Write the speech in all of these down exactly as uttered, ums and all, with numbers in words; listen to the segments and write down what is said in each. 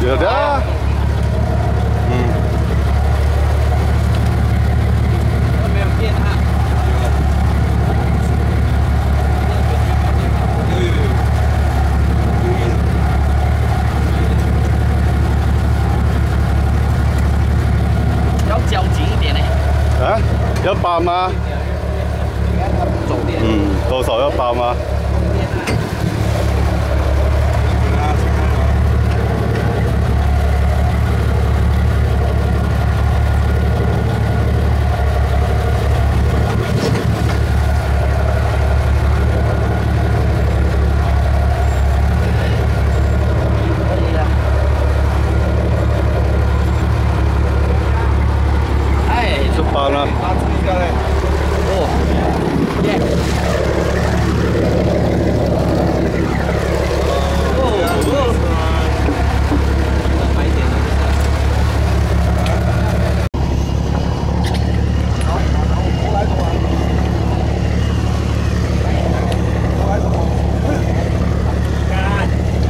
有的、啊。嗯。 没有电啊。要交紧一点呢。 啊？要包吗？嗯，多少要包吗？ 包了。哦，耶！哦哦。买一点的。好，然后过来过来。过来过来。干。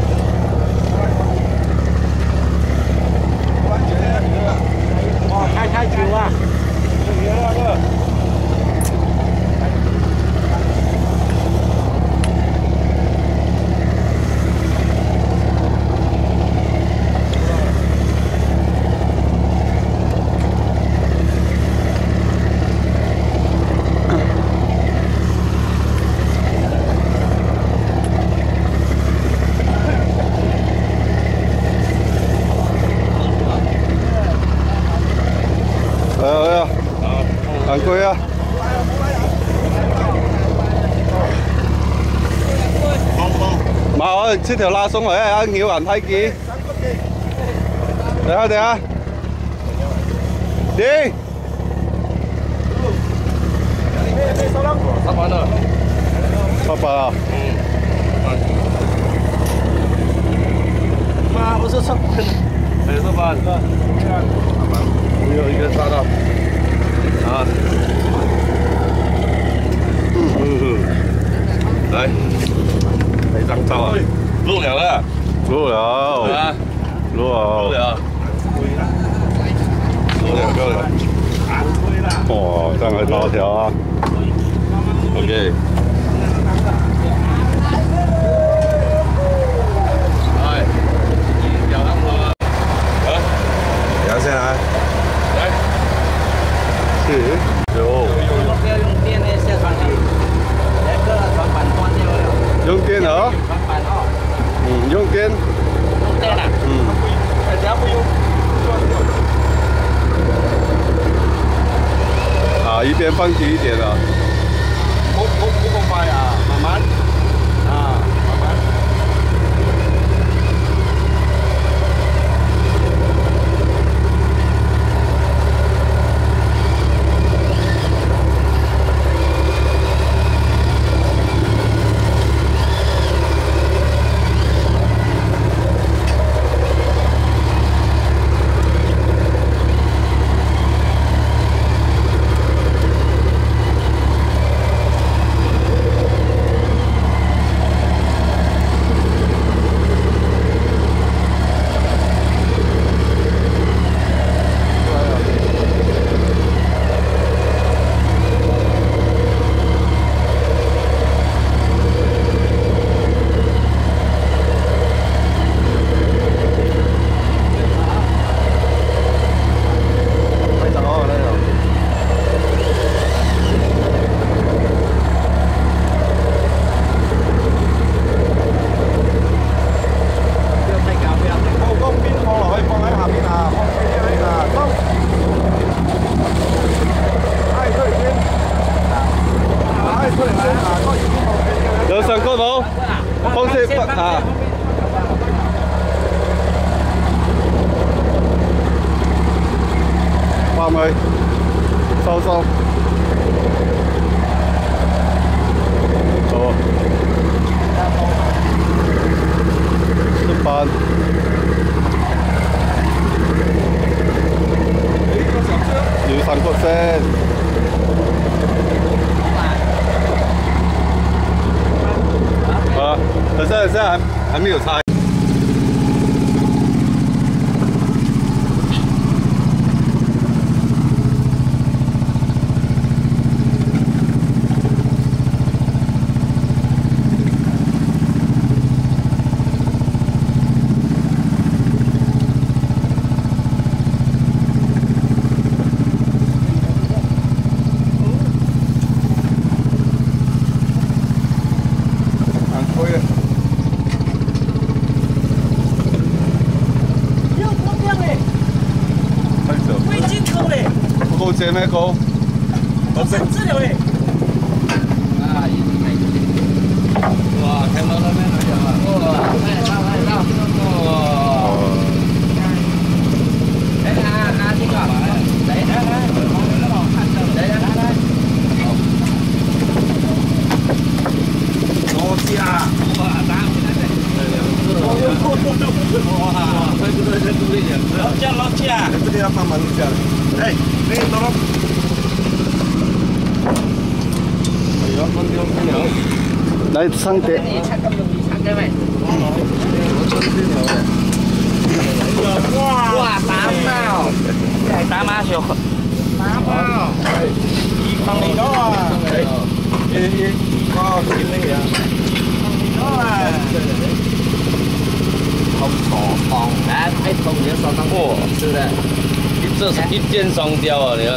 哇，开太久啊！ 哎呀，很贵啊！冇，切條辣餸嚟啊！咬人睇見。睇下睇下，點？八百啊！八百啊！嗯。媽，不是八百，没八百。我有一个炸到。 啊，嗯，来，来一张照啊！录了了，录了，啊，录了，录了，录了，录了。哇，这样还多条啊 ？OK。哎，漂亮吗？啊，摇下来。 是，有。不要用电的下船机，那个船板断掉了。用电啊？船板哦。嗯，用电。用电啊？嗯。只要不用啊，一边放低一点啊。不不不够快啊，慢慢。啊，慢慢。 有上過冇？方式不啊？放佢收收。好。一班。要上個先。 啊，等下等下还还没有拆。 高姐咩高？ 我甚至了喂。 啊，一直开。哇，看到了没？哇，来到来到，哇！来啊啊，这个，来来来，来来来来。 多谢啊！ 哇，打回来了。哇，快点快点注意点。 老家老家，这里要帮忙一下。哎，那个多。 来上碟。 你唱咁容易唱嘅咩？ 哇！ 哇，打貓，打貓上， 打貓，二磅嚟咗啊！一一個幾咩嘢？二磅嚟咗啊！ 红锁棒，哎，哎，红你手上过，是的，这是一箭双雕啊！你看。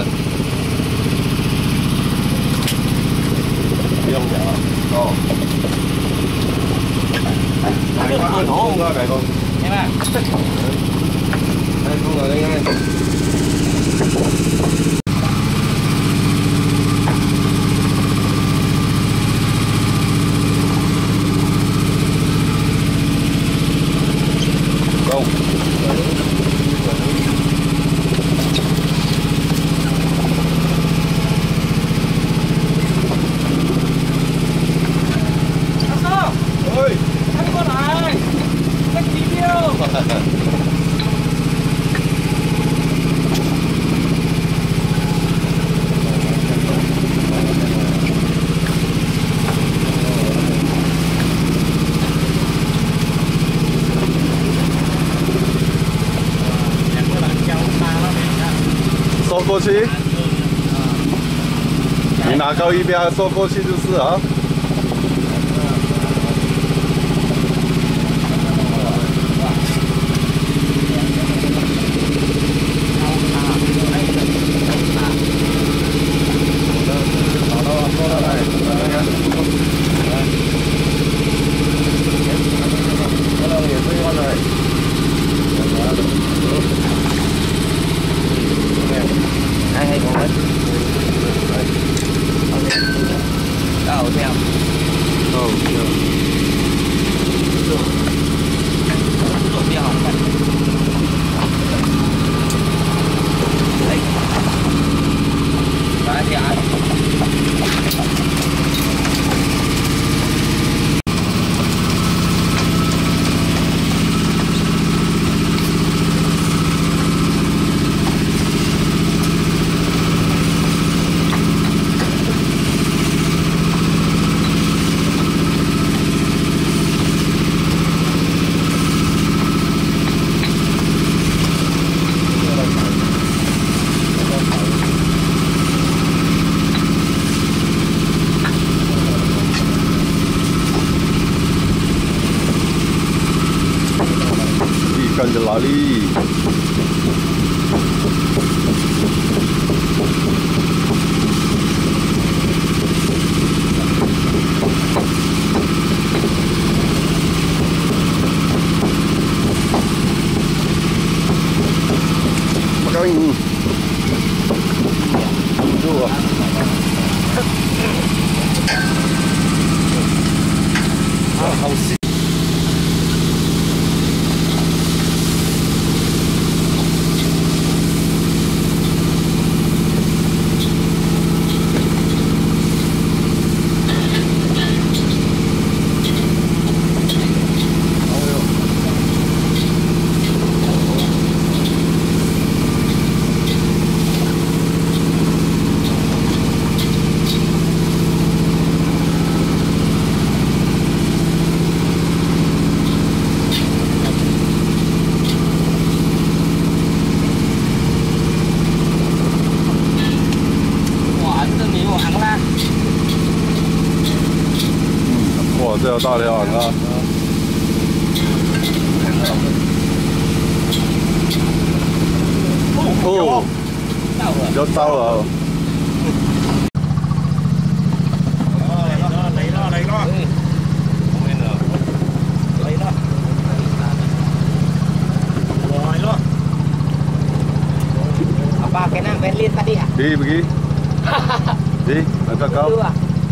用嘅哦，大個好㗎，大個。 明白？ 哎，講嚟應該。Go。 收过去，你拿高一边收过去就是啊。跟着哪里？不高兴。住啊！啊，好细。 哇，这条大条很啊！哦，要到了。 嚟咯嚟咯嚟咯！嚟咯！來咯！ 阿爸，cái nào bên begini tadi ya? Di begini. Di, agak kau. Dua.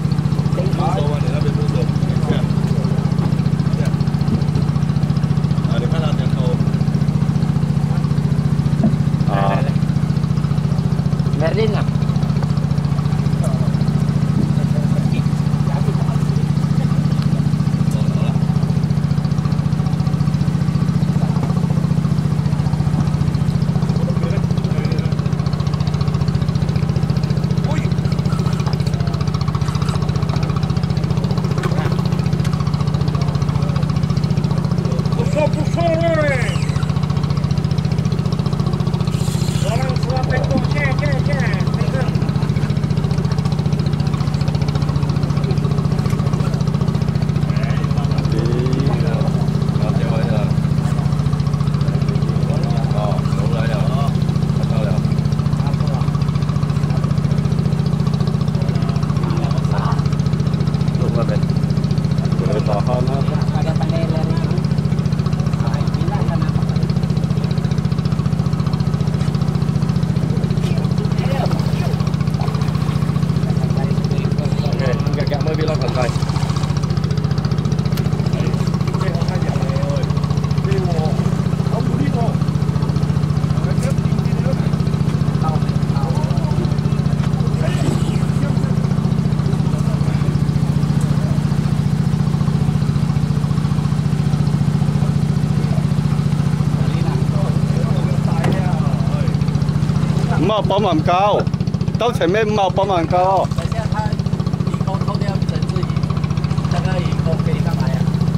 Ah. Merlin lah. 冒保满高，到前面冒保满高哦。 等下他以后偷掉整只鱼，那个以后可以干嘛呀？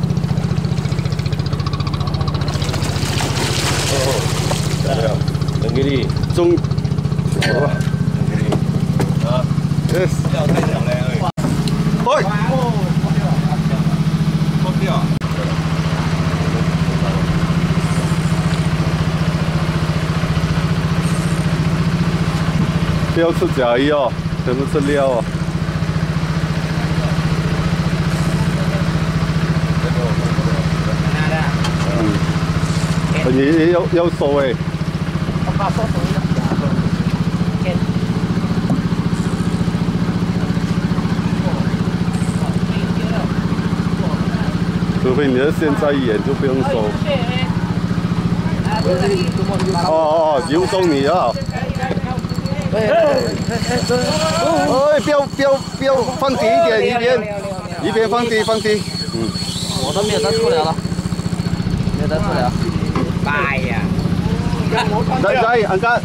哦，对啊，两个哩， 中， 好吧，两个哩，啊， yes， 钓太小了， 喂， 哦，脱掉，脱掉。 不要吃甲鱼哦，全部是料哦。嗯，也也要要收哎。 我把收手了。 除非你的线再远就不用收。哦哦，油送你啊！ 哎，不要不要不要放低一点，一边一边放低放低。嗯， 我都没有得出来了，没有得出来。哎呀！ 来来，安干。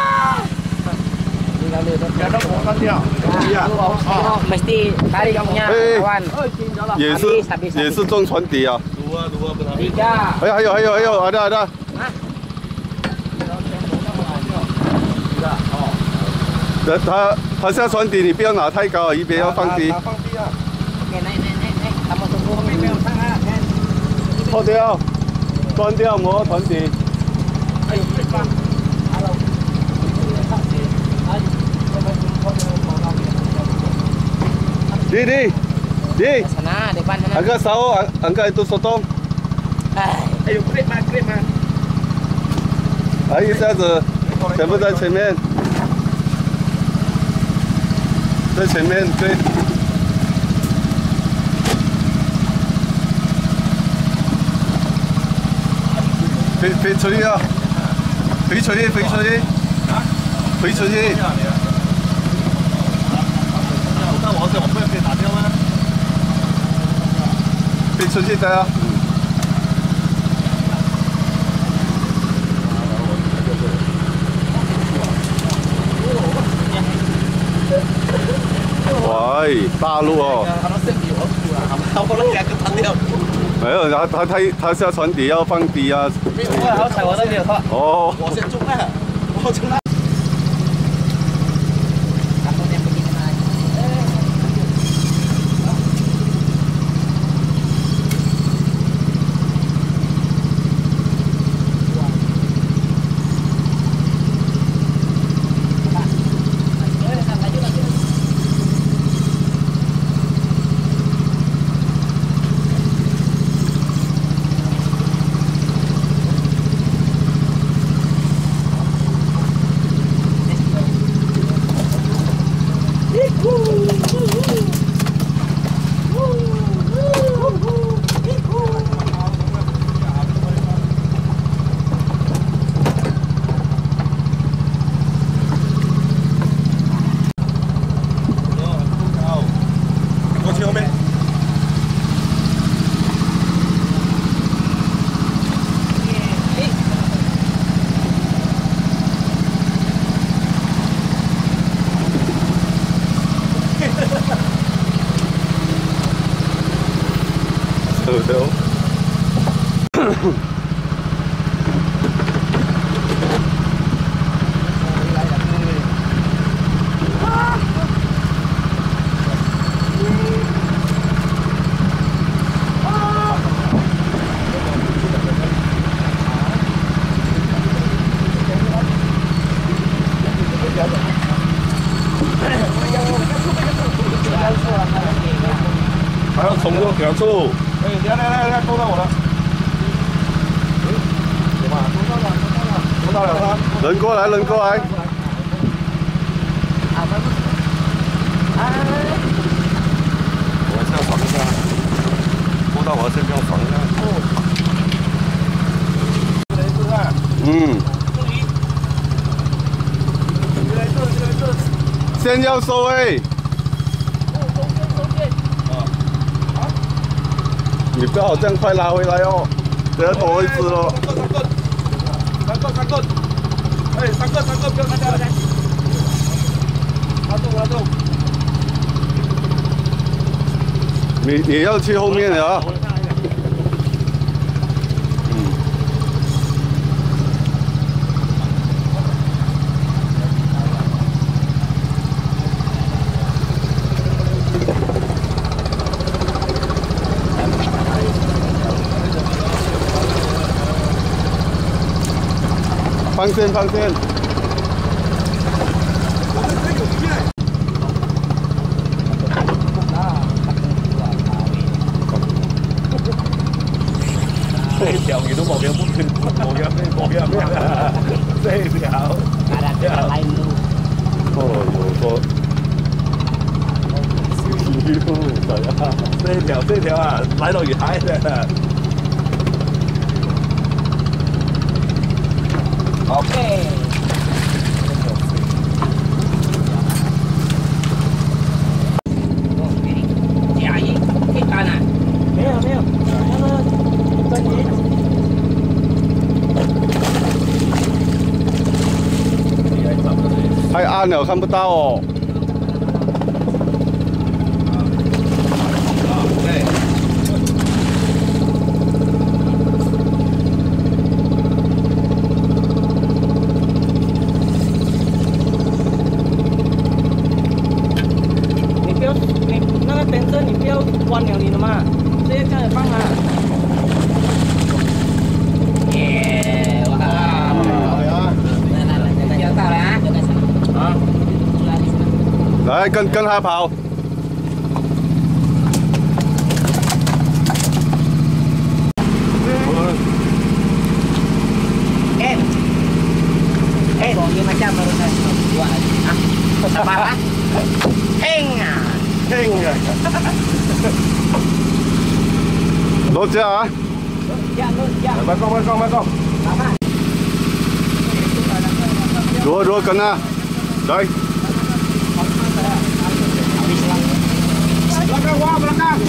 Mesti tarik kamunya kawan. 也是也是中船底啊。 Tiga. 还有还有还有还有，ada ada。 他他下船底，你不要拿太高，一边要放低。 放低啊！ Oke, naik naik naik naik. Kamu tunggu. Kamu 脱掉，关掉磨船底。đi đi đi. Sana, depan sana. Angkat sawo, angkat itu sotong. Ayo, grip mas, grip mas. 来一下子，全部在前面。 在前面对，飞飞出去啊！飞出去，飞出去，飞出去。 那我怎么会被打掉吗？ 飞出去的啊！喂，大陆哦。没有，他他他他下船底要放低啊。 没有，我好彩我都没有错。 哦。 我先中了，我中了。 对哦。还要冲过两处。哎，来来来来，勾到我了。哎，有吗？勾到了，勾到了，勾到了他。人过来，人过来。啊，不不。哎。我先防一下。勾到我这边防一下。哦。嗯。先要收哎。 你不要这样快拉回来哦，等下多一只喽。三个，三个，三个，哎，三个，三个，不要看他。拉住，拉住。你你要去后面的啊。嗯。放线，放线。这條魚都冇嘅，冇嘅咩？冇嘅咩？這條。哦，有個。這條這條啊，來到魚海的。 OK。假一可以干啊？没有没有，那个专辑。太暗了，看不到哦。关了你了吗？直接开始放啊！耶！哇！来来来，要到了啊！啊！来，跟跟他跑。Eh, eh, ini macam merusak buat ah, sabar ah. Heng ah, heng ah. 落架啊！慢放，慢放，慢放。如如跟啊，来。belakang wah belakang。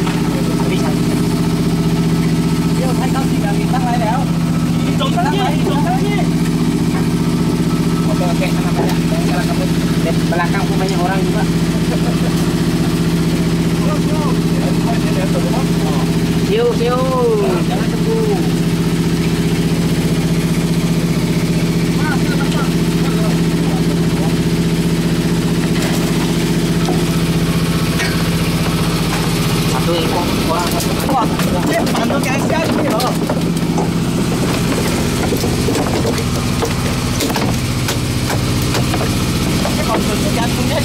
又太高兴了，你上来了。走上去，走上去。Oke oke, tenang aja. Jangan kamu di belakang pun banyak orang juga. Siu, siu, jangan tunggu. Satu ekor orang satu. Wah, dia pandu kayak siapa ya? Ini kontrolnya jantungnya.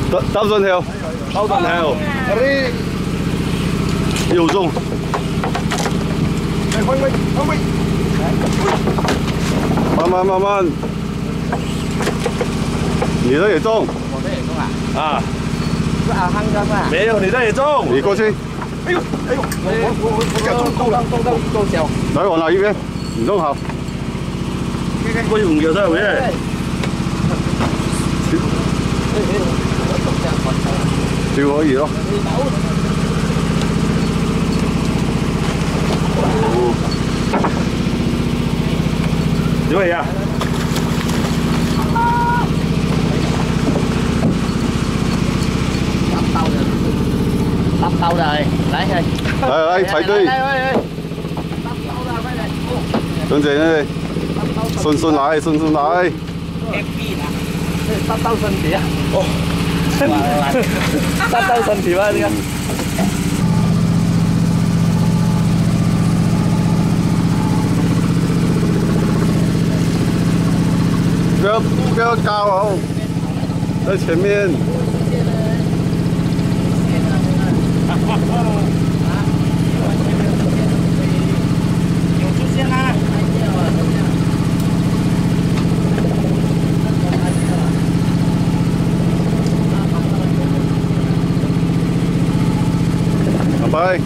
兜兜順條，兜順條，嗰啲要中。 開威開威， 慢慢慢慢，你的也中。 我这也中啊？ 啊， 是阿汉哥吧？ 沒有，你的也中。 你過去。 哎呦哎呦，我我我我我中夠了， 中中中小。 來往哪一邊？你弄好。 看看過去五個在位。 就可以咯。 幾位啊？ bắt đầu rồi lấy thôi 来来排队，等陣呢，順順來，順順來。 bắt đầu身體啊哦bắt đầu身體啊這個不要不要高哦，在前面。 有出现啦！ 拜拜。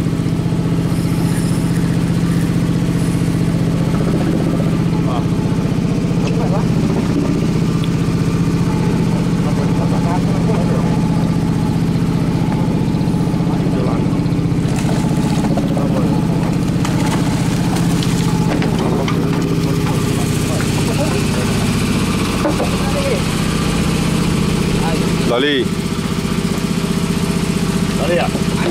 哪里？ 哪里啊？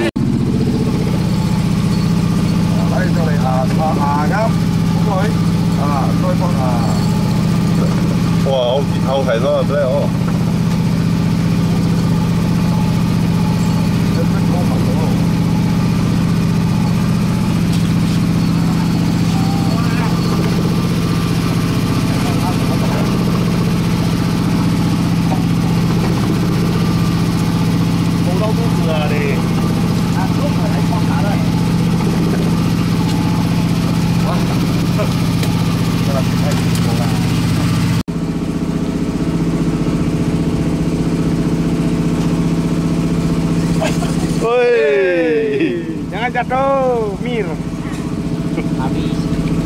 喺度嚟啊啊啊啱，佢啊再放啊！ 哇，好好平咯，真係哦。Woi, jangan jatuh, Mir. Habis.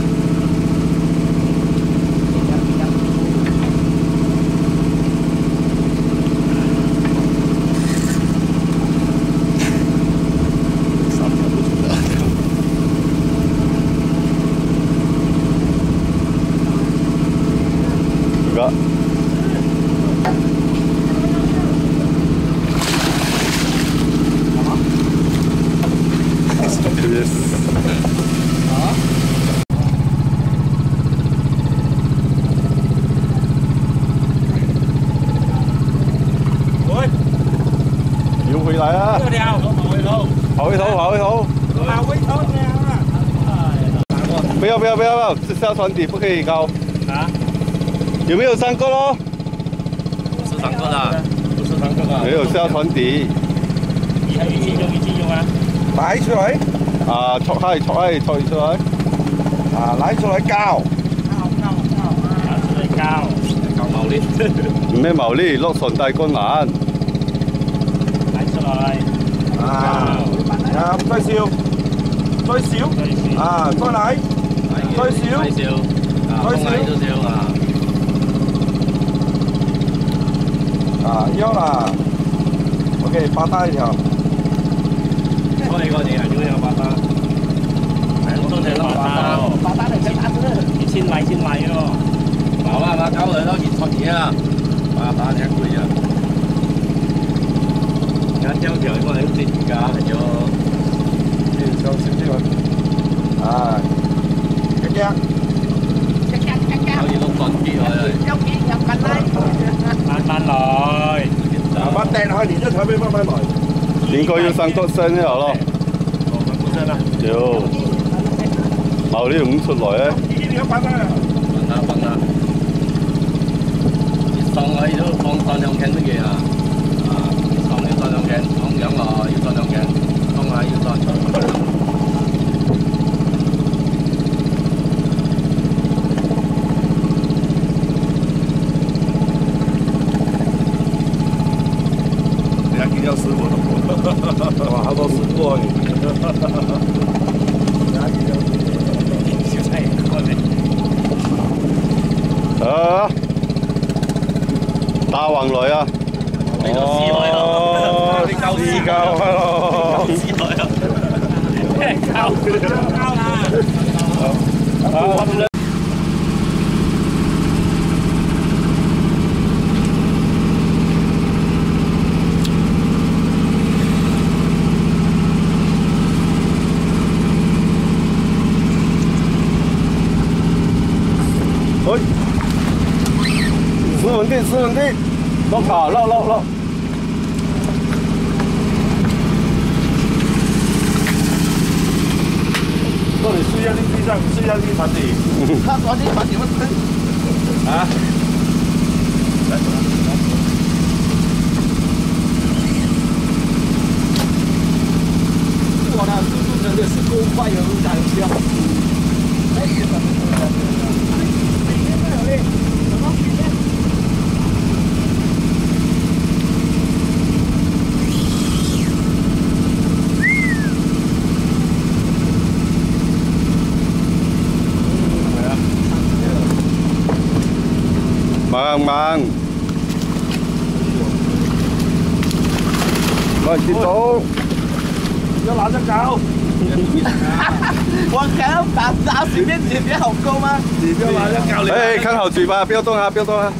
Enggak. Yes. Ôi, 要回來啊！ 這條跑回頭， 跑回頭，跑回頭！ 跑回頭這樣啊！ 不要不要不要不要，是下船底不可以高。 啊？ 有沒有上個咯？ 不是上個的，不是上個的。 沒有下船底。 你還有一用一起用啊？擺出來。 啊，戳開戳開戳出來。 啊，拉出來交。交交交。拉出來交。交毛力。 唔咩毛力，落船帶困難。 拉出來。啊。啊，再少。再少。啊，再來。再少。再少。再少。再少啊。啊，腰啦。OK，八大一條。我哋個嘢係要有八單，係好多隻八單哦。 八單嚟隻單啫， 一千米千米咯。冇啊嘛，搞嚟都熱出嘢啊，八單一貴啊。而家條條我哋都跌價係咗，啲收少啲喎。啊，一隻。 隻隻隻隻。 好似六棍啲喎。 有幾有棍拉？ 慢慢來。慢慢掟開，連咗台俾慢慢來。 應該要上多聲了咯。 哦，上多聲啦。 有。毛力唔出來咧。 呢條板啦。板啦板啦。上去都放上兩斤乜嘢啊？啊， 件，講兩個要裝兩件，講下要裝。 人家見有師傅咯，哇，好多師傅啊！小菜過嚟。 啊！大橫來啊！ 呢度試來咯， 你夠試夠咯， 試來咯，咩交交啦！ 喂，斯文啲，斯文啲，落下，落落落。 到底試下啲飛機，試下啲飯店。 他昨天把你們分啊？ 我呢，速度真的是够快的，路上标。哎呀， 慢慢，慢接到。 要拿着搞。 我看打打水面指标好高嗎？ 你不要拿着搞。 哎，看好嘴巴，不要动啊，不要动啊。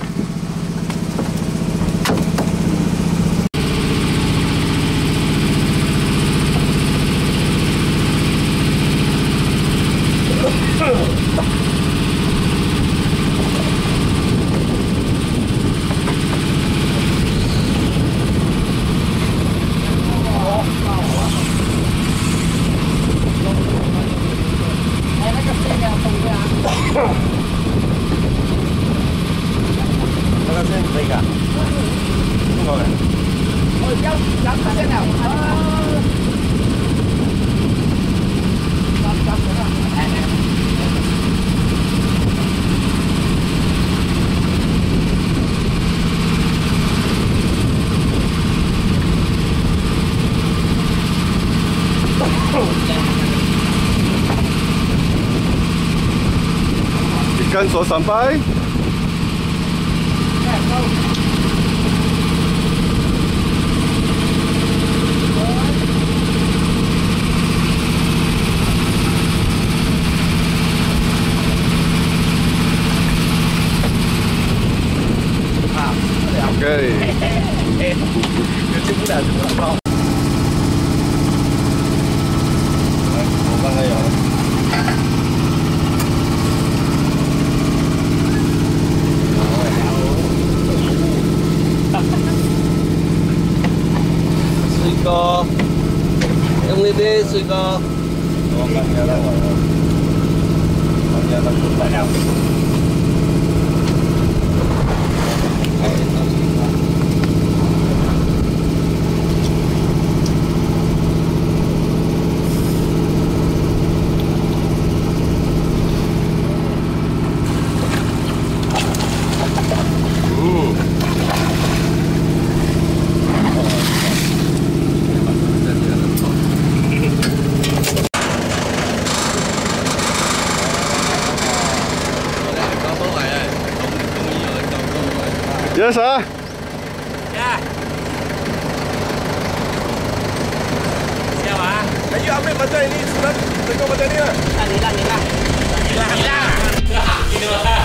那个先这个，这个。 我要要看见了。 Ikan sudah sampai. Okey. 这不了，这不了。 我刚才有。 水哥，用呢啲水哥。 我刚才来我，我刚才出来了。 Yes, sir. Ya. Siapa? Ayo ambil macam ini, sudah tengok macam ni lah. Hilang, hilang, hilang. Hilang, hilang.